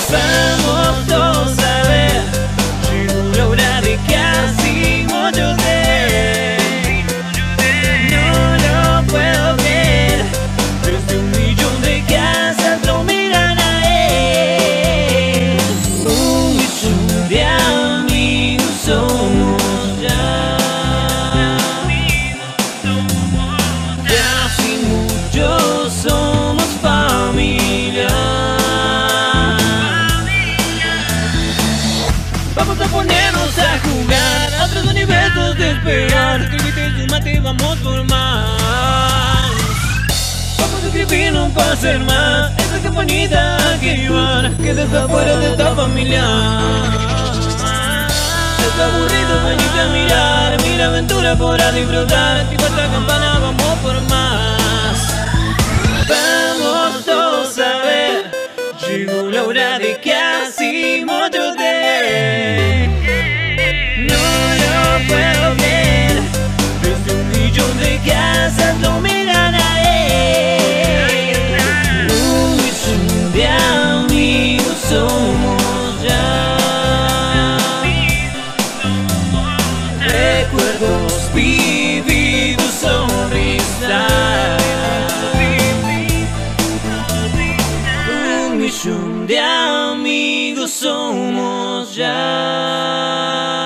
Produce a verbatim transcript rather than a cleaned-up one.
Vamos todos a ver, llegó la hora de casi mucho de. No lo puedo creer, desde un millón de casas lo miran a él. Un millón de amigos somos ya. Casi muchos somos familia. Vamos a ponernos a jugar a otros universos de esperar. Que grites y mate, vamos por más. Vamos a escribir un para hacer más. Esta campanita a activar, que desde afuera de esta familia. Está aburrido, venite a mirar. Mira aventura podrás disfrutar. Activa esta campana, vamos por más. Vamos todos a ver, llegó la hora de casi mucho de. No lo puedo creer, desde un millón de casas lo miran a él. Un millón de amigos somos ya. Recuerdos vividos, sonrisas. Un millón de amigos somos ya.